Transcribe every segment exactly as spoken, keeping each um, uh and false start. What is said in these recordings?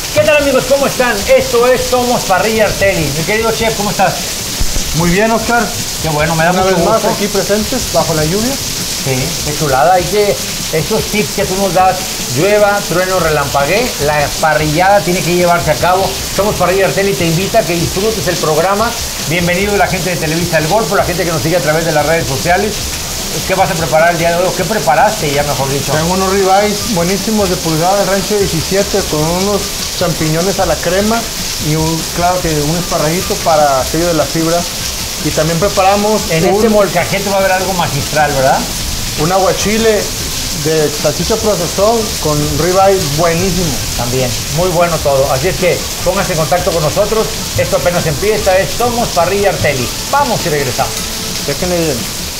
¿Qué tal, amigos? ¿Cómo están? Esto es Somos Parrilla Arteli. Mi querido chef, ¿cómo estás? Muy bien, Oscar. Qué bueno, me da Una mucho vez más gusto. aquí presentes bajo la lluvia. Sí, qué chulada. Hay que, estos tips que tú nos das, llueva, trueno, relampaguee, la parrillada tiene que llevarse a cabo. Somos Parrilla Arteli, te invita a que disfrutes el programa. Bienvenido la gente de Televisa El Golfo, la gente que nos sigue a través de las redes sociales. ¿Qué vas a preparar el día de hoy? ¿Qué preparaste ya, mejor dicho? Tengo unos ribeyes buenísimos de pulgada del rancho diecisiete con unos champiñones a la crema y un, claro que un esparrajito para aquello de la fibra. Y también preparamos En un, este molcajete va a haber algo magistral, ¿verdad? un aguachile de salchicha procesón con ribeye buenísimo. También, muy bueno todo. Así es que pónganse en contacto con nosotros. Esto apenas empieza, es Somos Parrilla Arteli. Vamos y regresamos. Déjenle bien.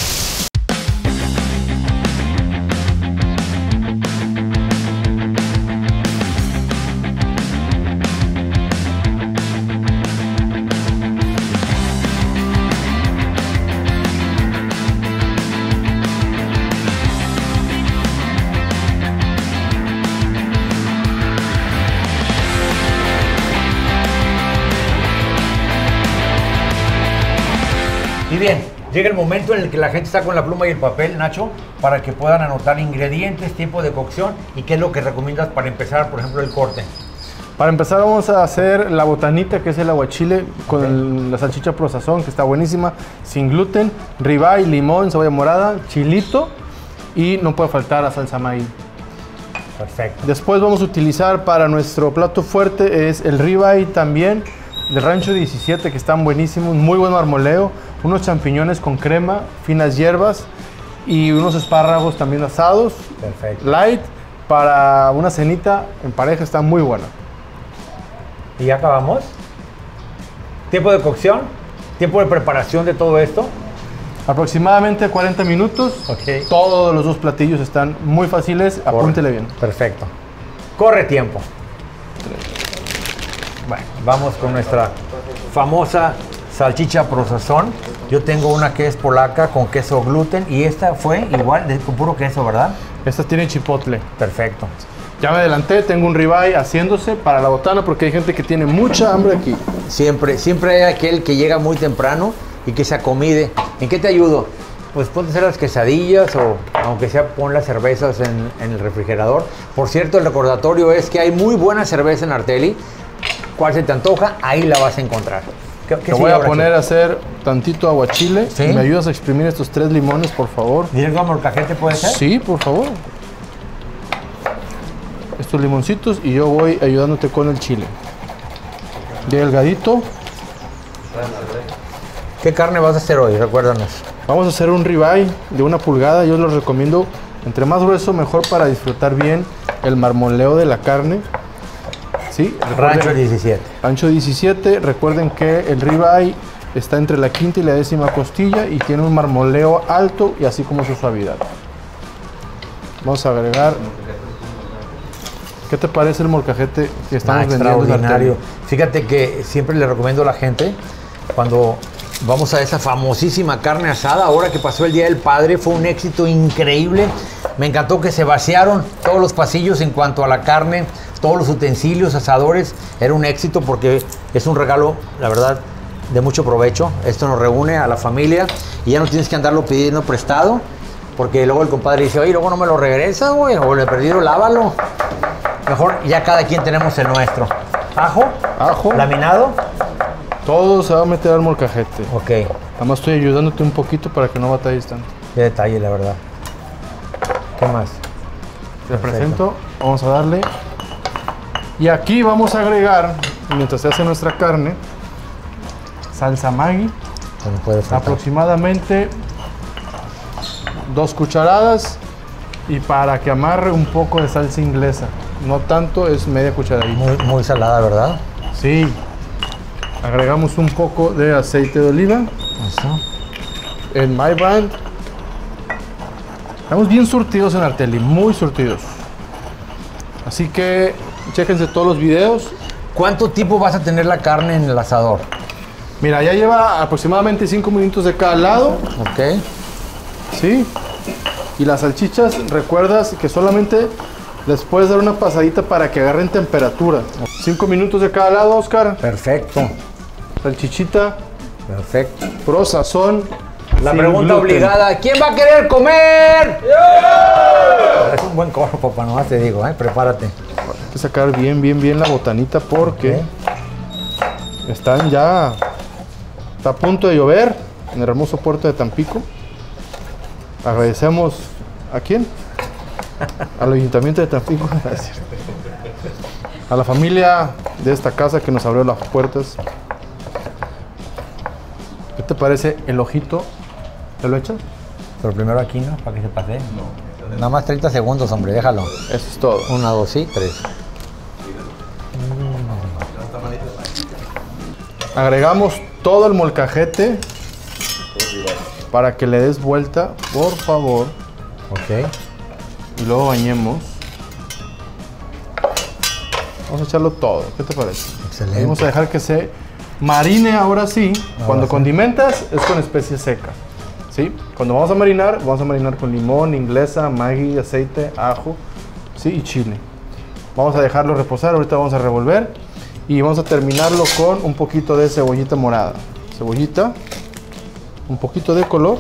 Y bien, llega el momento en el que la gente está con la pluma y el papel, Nacho, para que puedan anotar ingredientes, tiempo de cocción y qué es lo que recomiendas para empezar, por ejemplo, el corte. Para empezar vamos a hacer la botanita, que es el aguachile con el- la salchicha procesón, que está buenísima, sin gluten, ribeye, limón, cebolla morada, chilito y no puede faltar la salsa maíz. Perfecto. Después vamos a utilizar para nuestro plato fuerte es el ribeye también del rancho diecisiete, que están buenísimos, muy buen marmoleo, unos champiñones con crema, finas hierbas y unos espárragos también asados, Perfecto. light, para una cenita en pareja, está muy buena. ¿Y ya acabamos? ¿Tiempo de cocción? ¿Tiempo de preparación de todo esto? Aproximadamente cuarenta minutos. Ok. Todos los dos platillos están muy fáciles, apúntele bien. Perfecto. Corre tiempo. Bueno, vamos con nuestra famosa salchicha procesón. Yo tengo una que es polaca con queso gluten y esta fue igual, de, con puro queso, ¿verdad? Esta tiene chipotle. Perfecto. Ya me adelanté, tengo un ribeye haciéndose para la botana porque hay gente que tiene mucha hambre aquí. Siempre, siempre hay aquel que llega muy temprano y que se acomide. ¿En qué te ayudo? Pues ponte a hacer las quesadillas o aunque sea pon las cervezas en, en el refrigerador. Por cierto, el recordatorio es que hay muy buena cerveza en Arteli. ¿Cuál se te antoja? Ahí la vas a encontrar. ¿Qué, qué Te sigue voy a ahora, poner Chico? a hacer tantito aguachile. ¿Sí? ¿Me ayudas a exprimir estos tres limones, por favor? ¿Directo a molcajete puede ser? Sí, por favor. Estos limoncitos y yo voy ayudándote con el chile. Delgadito. ¿Qué carne vas a hacer hoy? Recuérdanos. Vamos a hacer un ribeye de una pulgada. Yo los recomiendo entre más grueso mejor para disfrutar bien el marmoleo de la carne. ¿Sí? Rancho Recuerden- diecisiete. Rancho diecisiete. Recuerden que el ribeye está entre la quinta y la décima costilla y tiene un marmoleo alto y así como su suavidad. Vamos a agregar. ¿Qué te parece el molcajete que estamos Ah, vendiendo en extraordinario. Arteli? Fíjate que siempre le recomiendo a la gente cuando vamos a esa famosísima carne asada, ahora que pasó el Día del Padre, fue un éxito increíble. Me encantó que se vaciaron todos los pasillos en cuanto a la carne, todos los utensilios, asadores. Era un éxito porque es un regalo, la verdad, de mucho provecho. Esto nos reúne a la familia y ya no tienes que andarlo pidiendo prestado, porque luego el compadre dice, oye, luego no me lo regresa, güey, o le perdido, lávalo. Mejor ya cada quien tenemos el nuestro. Ajo, Ajo. laminado. Todo se va a meter al molcajete. Ok, Nada más estoy ayudándote un poquito para que no batalles tanto. qué detalle, la verdad. ¿Qué más? Te presento, vamos a darle. Y aquí vamos a agregar, mientras se hace nuestra carne, salsa Maggi, No puede faltar. aproximadamente dos cucharadas. Y para que amarre un poco de salsa inglesa, no tanto, es media cucharadita. Muy, muy salada, ¿verdad? Sí. Agregamos un poco de aceite de oliva. Eso. En My Brand. Estamos bien surtidos en Arteli, muy surtidos. Así que chéquense todos los videos. ¿Cuánto tiempo vas a tener la carne en el asador? Mira, ya lleva aproximadamente cinco minutos de cada lado. Ok. ¿Sí? Y las salchichas, recuerdas que solamente Les puedes dar una pasadita para que agarren temperatura. Cinco minutos de cada lado, Oscar. Perfecto. Salchichita. Perfecto. Pro sazón. La pregunta gluten. Obligada, ¿quién va a querer comer? ¡Yo! Es un buen coro, papá, nomás te digo, ¿eh? Prepárate. Hay que sacar bien, bien, bien la botanita porque okay. están ya... Está a punto de llover en el hermoso puerto de Tampico. Agradecemos... ¿A quién? Al Ayuntamiento de Tampico. A la familia de esta casa que nos abrió las puertas. ¿Qué te parece el ojito? ¿Te lo echas? Pero primero aquí, ¿no? Para que se pase. No. Nada más treinta segundos, hombre, déjalo. Eso es todo. Una, dos y tres. Agregamos todo el molcajete para que le des vuelta, por favor. Ok. Y luego bañemos. Vamos a echarlo todo. ¿Qué te parece? Excelente. Vamos a dejar que se marine ahora sí. Ahora Cuando sí. condimentas es con especies secas. ¿Sí? Cuando vamos a marinar, vamos a marinar con limón, inglesa, Maggi, aceite, ajo, ¿sí? Y chile. Vamos a dejarlo reposar. Ahorita vamos a revolver. Y vamos a terminarlo con un poquito de cebollita morada. Cebollita. Un poquito de color.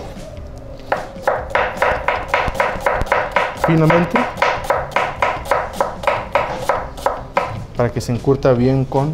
Finamente. Para que se encurta bien con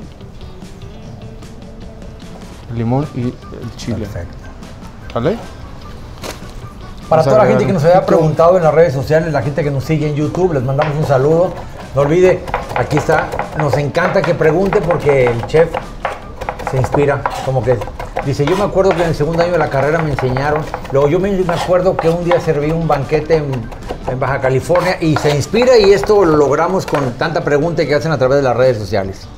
el limón y el chile. Perfecto. ¿Vale? Para toda la gente que nos había preguntado en las redes sociales, la gente que nos sigue en YouTube, les mandamos un saludo. No olvide, aquí está. Nos encanta que pregunte porque el chef se inspira. Como que dice, yo me acuerdo que en el segundo año de la carrera me enseñaron. Luego yo me, me acuerdo que un día serví un banquete en, en Baja California y se inspira, y esto lo logramos con tanta pregunta que hacen a través de las redes sociales.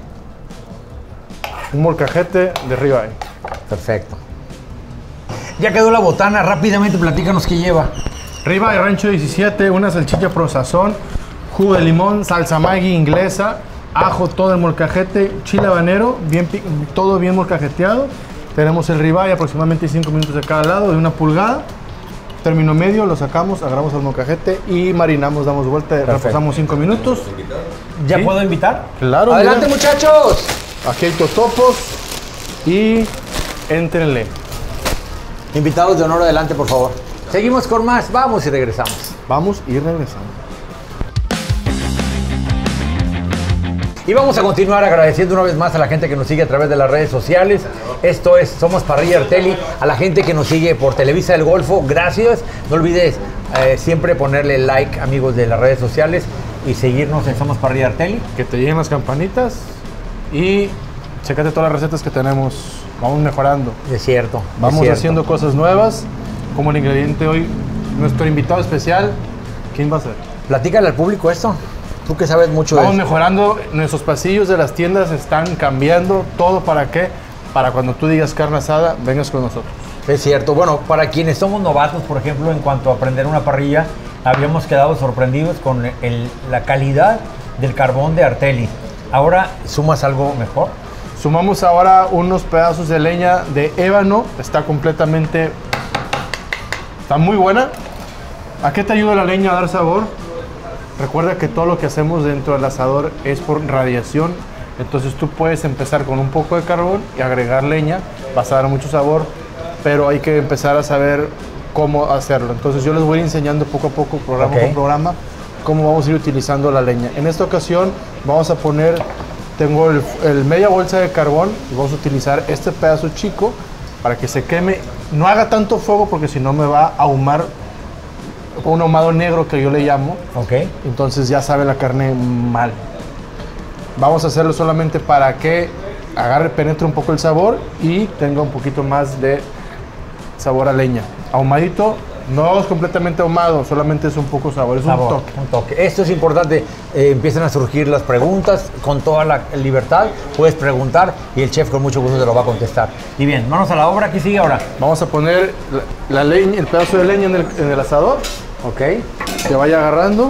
Un molcajete de ribeye. Perfecto. Ya quedó la botana, rápidamente platícanos qué lleva. Ribeye Rancho diecisiete, una salchicha pro sazón, jugo de limón, salsa Maggi inglesa, ajo, todo el molcajete, chile habanero, bien, todo bien molcajeteado. Tenemos el ribeye, aproximadamente cinco minutos de cada lado, de una pulgada. Término medio, lo sacamos, agarramos al molcajete y marinamos, damos vuelta, Perfecto. reposamos cinco minutos. ¿Ya ¿Sí? puedo invitar? Claro. ¡Adelante, mira. muchachos! Aquí hay totopos y éntrenle. Invitados de honor, adelante, por favor. Seguimos con más, vamos y regresamos. Vamos y regresamos. Y vamos a continuar agradeciendo una vez más a la gente que nos sigue a través de las redes sociales. Esto es Somos Parrilla Arteli. A la gente que nos sigue por Televisa del Golfo, gracias. No olvides eh, siempre ponerle like, amigos de las redes sociales, y seguirnos en Somos Parrilla Arteli. Que te lleguen las campanitas y chécate todas las recetas que tenemos. Vamos mejorando. Es cierto. Vamos es cierto. haciendo cosas nuevas. Como el ingrediente hoy, nuestro invitado especial, ¿quién va a ser? Platícale al público esto. Tú que sabes mucho Vamos de eso. mejorando, nuestros pasillos de las tiendas están cambiando. ¿Todo para qué? Para cuando tú digas carne asada, vengas con nosotros. Es cierto. Bueno, para quienes somos novatos, por ejemplo, en cuanto a aprender una parrilla, habíamos quedado sorprendidos con el, la calidad del carbón de Arteli. Ahora, ¿sumas algo mejor? Sumamos ahora unos pedazos de leña de ébano. Está completamente... Está muy buena. ¿A qué te ayuda la leña a dar sabor? Recuerda que todo lo que hacemos dentro del asador es por radiación. Entonces tú puedes empezar con un poco de carbón y agregar leña. Vas a dar mucho sabor, pero hay que empezar a saber cómo hacerlo. Entonces yo les voy a ir enseñando poco a poco, programa okay. por programa, cómo vamos a ir utilizando la leña. En esta ocasión vamos a poner... Tengo el, el media bolsa de carbón y vamos a utilizar este pedazo chico para que se queme. No haga tanto fuego porque si no me va a ahumar, un ahumado negro que yo le llamo. Ok. Entonces ya sabe la carne mal. Vamos a hacerlo solamente para que agarre, penetre un poco el sabor y tenga un poquito más de sabor a leña. Ahumadito. No es completamente ahumado, solamente es un poco sabor, es sabor, un toque. un toque. Esto es importante, eh, empiezan a surgir las preguntas con toda la libertad, puedes preguntar y el chef con mucho gusto te lo va a contestar. Y bien, manos a la obra, ¿qué sigue ahora? Vamos a poner la, la leña, el pedazo de leña en el, en el asador, ok, que vaya agarrando.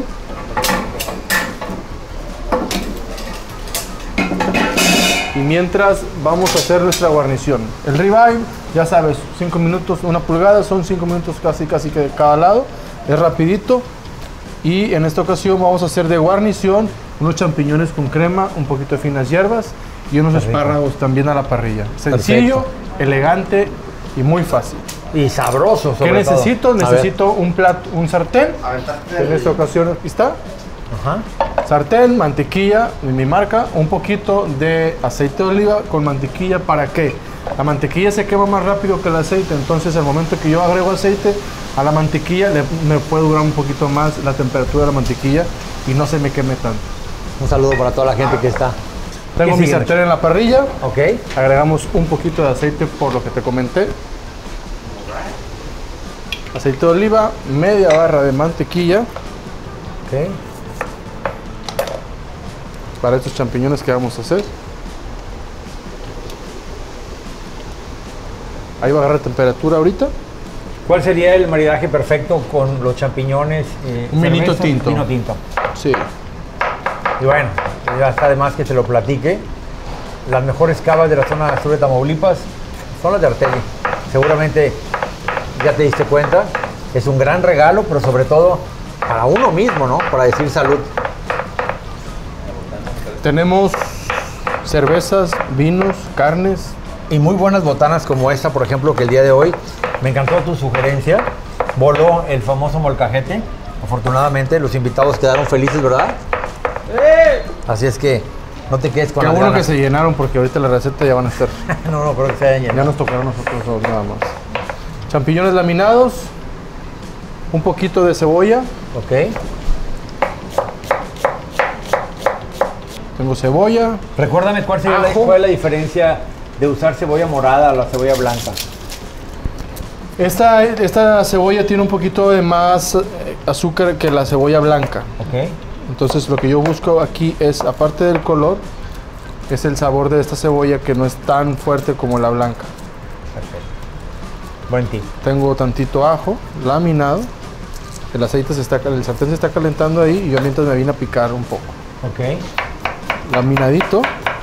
Y mientras vamos a hacer nuestra guarnición. El ribeye, ya sabes, cinco minutos, una pulgada, son cinco minutos casi casi que de cada lado. Es rapidito. Y en esta ocasión vamos a hacer de guarnición unos champiñones con crema, un poquito de finas hierbas y unos espárragos también a la parrilla. Sencillo, perfecto, elegante y muy fácil. Y sabroso, sobre ¿Qué necesito? todo. Necesito un plato, un sartén. En esta ocasión aquí está. Ajá. Sartén, mantequilla de mi marca, un poquito de aceite de oliva con mantequilla. ¿Para qué? La mantequilla se quema más rápido que el aceite, entonces al momento que yo agrego aceite a la mantequilla le, me puede durar un poquito más la temperatura de la mantequilla y no se me queme tanto. Un saludo para toda la gente que está. Tengo mi sartén en la parrilla. Ok. Agregamos un poquito de aceite por lo que te comenté. Aceite de oliva, media barra de mantequilla. Ok. Para estos champiñones que vamos a hacer. Ahí va a agarrar temperatura ahorita. ¿Cuál sería el maridaje perfecto con los champiñones? Eh, un vinito tinto. Vino tinto. Sí. Y bueno, ya está de más que te lo platique. Las mejores cavas de la zona sur de Tamaulipas son las de Arteli. Seguramente ya te diste cuenta. Es un gran regalo, pero sobre todo para uno mismo, ¿no? Para decir salud. Tenemos cervezas, vinos, carnes. Y muy buenas botanas como esta, por ejemplo, que el día de hoy me encantó tu sugerencia. Voló el famoso molcajete. Afortunadamente los invitados quedaron felices, ¿verdad? ¡Sí! Así es que no te quedes con Qué las bueno ganas. que se llenaron porque ahorita la receta ya van a estar. no, no, pero que se hayan llenado. Ya nos tocaron nosotros dos nada más. Champiñones laminados. Un poquito de cebolla. Ok. Tengo cebolla. Recuérdame cuál sería la, cuál es la diferencia de usar cebolla morada a la cebolla blanca. Esta, esta cebolla tiene un poquito de más azúcar que la cebolla blanca. Ok. Entonces lo que yo busco aquí es, aparte del color, es el sabor de esta cebolla que no es tan fuerte como la blanca. Perfecto. Buen tip. Tengo tantito ajo laminado. El aceite se está, el sartén se está calentando ahí y yo mientras me vine a picar un poco. Ok. Laminadito.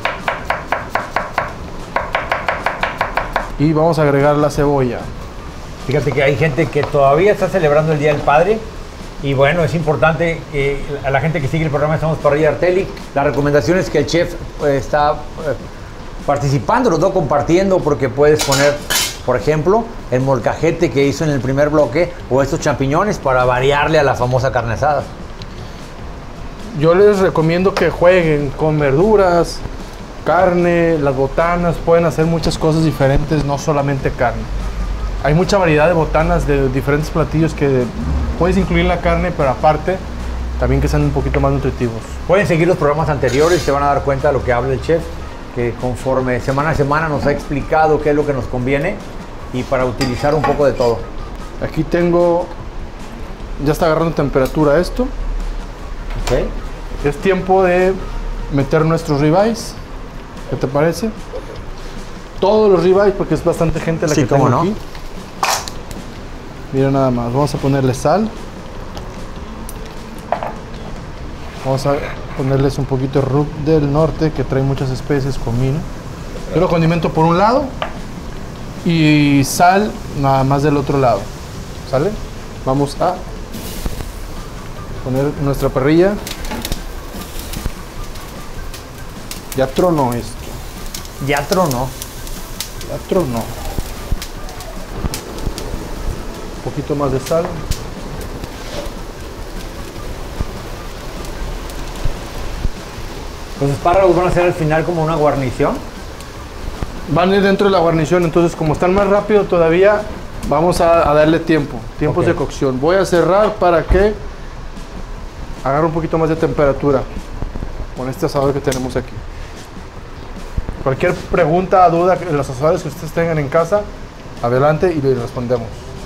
Y vamos a agregar la cebolla. Fíjate que hay gente que todavía está celebrando el Día del Padre. Y bueno, es importante que a la gente que sigue el programa Estamos Parrilla Arteli, la recomendación es que el chef eh, está eh, participando, lo está compartiendo, porque puedes poner, por ejemplo, el molcajete que hizo en el primer bloque o estos champiñones para variarle a la famosa carne asada. Yo les recomiendo que jueguen con verduras, carne, las botanas, pueden hacer muchas cosas diferentes, no solamente carne. Hay mucha variedad de botanas de diferentes platillos que puedes incluir la carne, pero aparte también que sean un poquito más nutritivos. Pueden seguir los programas anteriores y se van a dar cuenta de lo que habla el chef, que conforme semana a semana nos ha explicado qué es lo que nos conviene y para utilizar un poco de todo. Aquí tengo, ya está agarrando temperatura esto. Okay. Es tiempo de meter nuestros ribeyes. ¿Qué te parece? Todos los ribeyes, porque es bastante gente la sí, que tengo no. aquí. Mira nada más, vamos a ponerle sal. Vamos a ponerles un poquito de rub del norte que trae muchas especies, comino. Yo lo condimento por un lado y sal nada más del otro lado. ¿Sale? Vamos a poner nuestra parrilla. Ya tronó esto. Ya tronó. Ya tronó. Un poquito más de sal. Los espárragos van a ser al final como una guarnición. Van a ir dentro de la guarnición, entonces como están más rápido todavía, vamos a, a darle tiempo, tiempos okay. de cocción. Voy a cerrar para que agarre un poquito más de temperatura con este asador que tenemos aquí. Cualquier pregunta, duda, los asadores que ustedes tengan en casa, adelante y le respondemos.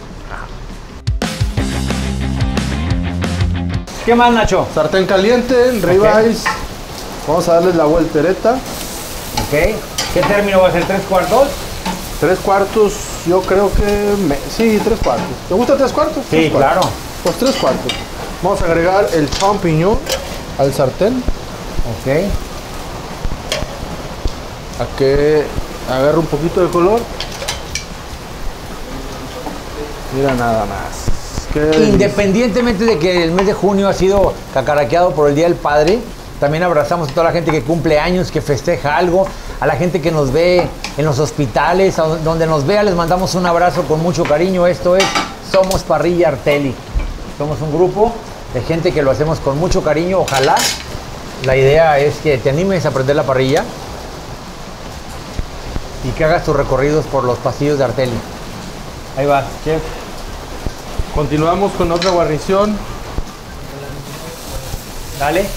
¿Qué más, Nacho? Sartén caliente, ribeyes. Okay. Vamos a darles la voltereta. Ok. ¿Qué término va a ser? ¿Tres cuartos? Tres cuartos, yo creo que... Me, sí, tres cuartos. ¿Te gusta tres cuartos? Sí, tres claro. Cuartos. Pues tres cuartos. Vamos a agregar el champiñón al sartén. Ok. A que agarre un poquito de color. Mira nada más. Qué delicia. Independientemente de que el mes de junio ha sido cacaraqueado por el Día del Padre, también abrazamos a toda la gente que cumple años, que festeja algo, a la gente que nos ve en los hospitales, a donde nos vea les mandamos un abrazo con mucho cariño. Esto es Somos Parrilla Arteli. Somos un grupo de gente que lo hacemos con mucho cariño. Ojalá la idea es que te animes a aprender la parrilla y que hagas tus recorridos por los pasillos de Arteli. Ahí va, chef. Continuamos con otra guarnición. Dale.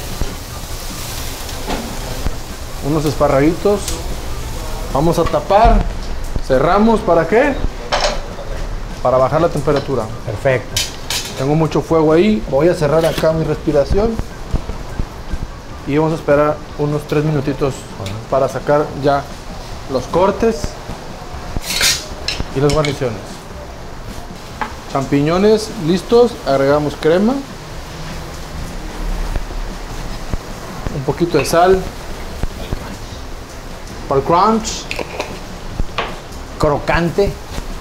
Unos esparraguitos. Vamos a tapar. Cerramos. ¿Para qué? Para bajar la temperatura. Perfecto. Tengo mucho fuego ahí. Voy a cerrar acá mi respiración. Y vamos a esperar unos tres minutitos para sacar ya los cortes y las guarniciones. Champiñones listos. Agregamos crema. Un poquito de sal. Para el crunch. Crocante.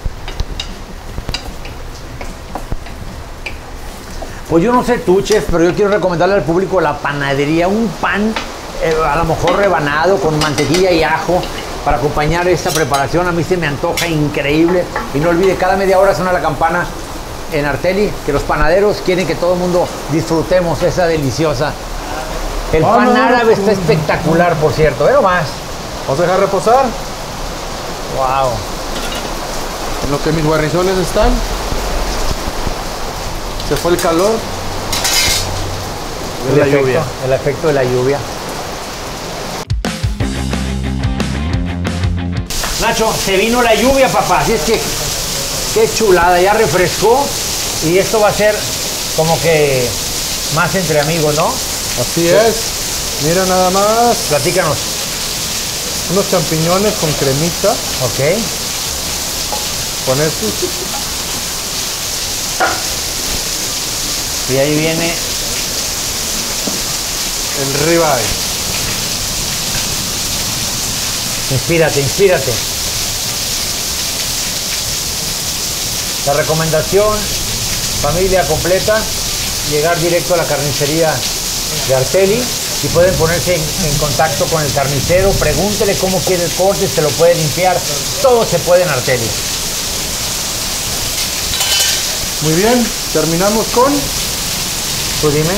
Pues yo no sé tú, chef, pero yo quiero recomendarle al público la panadería, un pan eh, a lo mejor rebanado con mantequilla y ajo para acompañar esta preparación. A mí se me antoja increíble. Y no olvide, cada media hora suena la campana en Arteli, que los panaderos quieren que todo el mundo disfrutemos esa deliciosa. El Oh, pan no. árabe está espectacular, por cierto. Pero más. Vamos a dejar reposar. Wow. En lo que mis guarniciones están. Se fue el calor. De El la efecto, lluvia. el efecto de la lluvia. Nacho, se vino la lluvia, papá. Así es que, qué chulada. Ya refrescó. Y esto va a ser como que más entre amigos, ¿no? Así es. Mira nada más. Platícanos. Unos champiñones con cremita. Ok. Con esto. Y ahí viene. El ribeye. Inspírate, inspírate. La recomendación, familia completa, llegar directo a la carnicería de Arteli y pueden ponerse en, en contacto con el carnicero, pregúntele cómo quiere el corte, se lo puede limpiar, todo se puede en Arteli. Muy bien. Terminamos con Tú dime.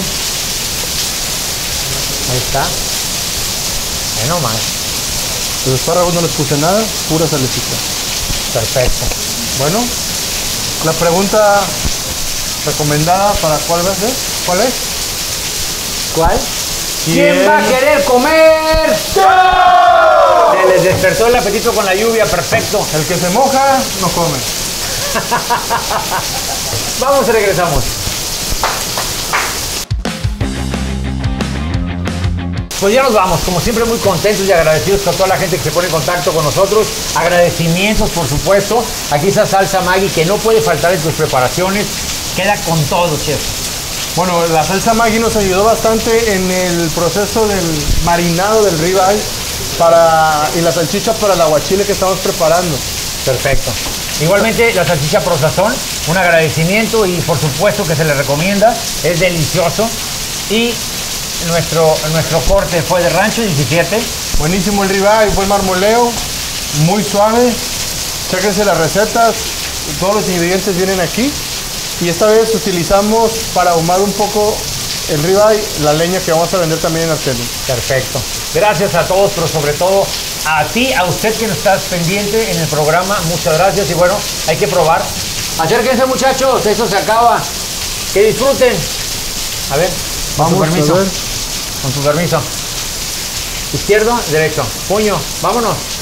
Ahí está. Bueno, más. los espárragos. No les puse nada. Pura salecita. Perfecto. Bueno. La pregunta recomendada para cuál va a ser. ¿Cuál es? ¿Cuál? ¿Quién? ¿Quién va a querer comer? ¡Yo! Se les despertó el apetito con la lluvia, perfecto. El que se moja no come. Vamos y regresamos. Pues ya nos vamos, como siempre muy contentos y agradecidos con toda la gente que se pone en contacto con nosotros. Agradecimientos, por supuesto. Aquí esa salsa Maggi que no puede faltar en tus preparaciones. Queda con todo, chef. Bueno, la salsa Maggi nos ayudó bastante en el proceso del marinado del ribeye para, y la salchicha para el aguachile que estamos preparando. Perfecto. Igualmente la salchicha Pro Sazón, un agradecimiento y por supuesto que se le recomienda. Es delicioso. Y nuestro, nuestro corte fue de rancho diecisiete. Buenísimo el ribeye, buen marmoleo, muy suave. Chéquense las recetas, todos los ingredientes vienen aquí. Y esta vez utilizamos para ahumar un poco el ribeye, la leña que vamos a vender también en Arteli. Perfecto. Gracias a todos, pero sobre todo a ti, a usted que nos estás pendiente en el programa. Muchas gracias y bueno, hay que probar. Acérquense, muchachos, eso se acaba. Que disfruten. A ver, con Vamos su permiso. a ver. Con su permiso. Izquierdo, derecho. Puño, vámonos.